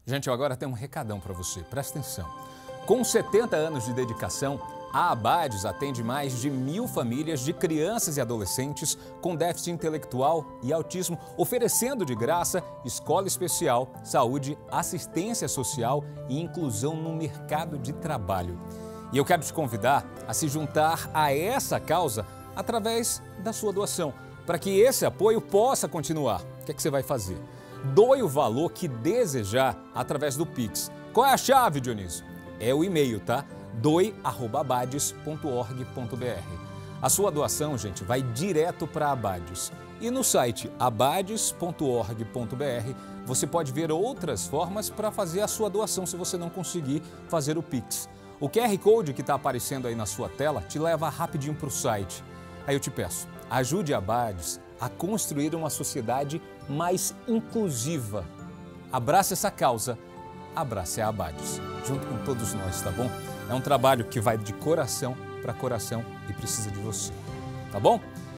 Gente, eu agora tenho um recadão para você, presta atenção. Com 70 anos de dedicação, a Abades atende mais de 1.000 famílias de crianças e adolescentes com déficit intelectual e autismo, oferecendo de graça escola especial, saúde, assistência social e inclusão no mercado de trabalho. E eu quero te convidar a se juntar a essa causa através da sua doação, para que esse apoio possa continuar. O que é que você vai fazer? Doe o valor que desejar através do Pix. Qual é a chave, Dionísio? É o e-mail, tá? doe@abades.org.br. A sua doação, gente, vai direto para a Abades. E no site abades.org.br você pode ver outras formas para fazer a sua doação se você não conseguir fazer o Pix. O QR Code que está aparecendo aí na sua tela te leva rapidinho para o site. Aí eu te peço, ajude a Abades a construir uma sociedade mais inclusiva. Abrace essa causa, abrace a Abades, junto com todos nós, tá bom? É um trabalho que vai de coração para coração e precisa de você, tá bom?